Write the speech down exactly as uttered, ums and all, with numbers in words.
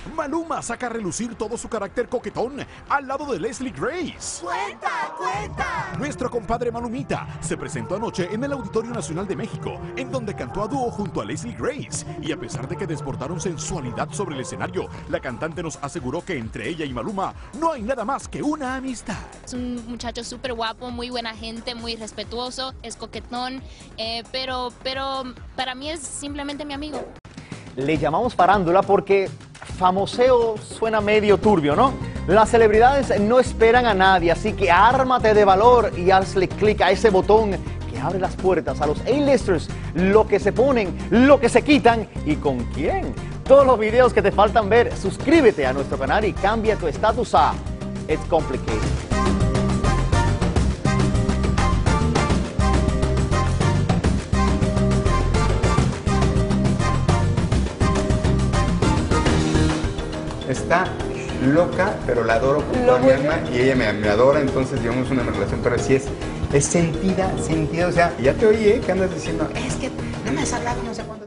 Maluma saca a relucir todo su carácter coquetón al lado de Leslie Grace. ¡Cuenta, cuenta! Nuestro compadre Malumita se presentó anoche en el Auditorio Nacional de México, en donde cantó a dúo junto a Leslie Grace. Y a pesar de que desbordaron sensualidad sobre el escenario, la cantante nos aseguró que entre ella y Maluma no hay nada más que una amistad. Es un muchacho súper guapo, muy buena gente, muy respetuoso, es coquetón, eh, pero, pero para mí es simplemente mi amigo. Le llamamos farándula porque famoseo suena medio turbio, ¿no? Las celebridades no esperan a nadie, así que ármate de valor y hazle clic a ese botón que abre las puertas a los A-listers, lo que se ponen, lo que se quitan y con quién. Todos los videos que te faltan ver, suscríbete a nuestro canal y cambia tu estatus a It's Complicated. Está loca, pero la adoro con toda mi alma y ella me, me adora, entonces llevamos una relación, pero sí es, es sentida, sentida, o sea, ya te oí, ¿eh? Que andas diciendo, es que no me has hablado, no sé cuánto.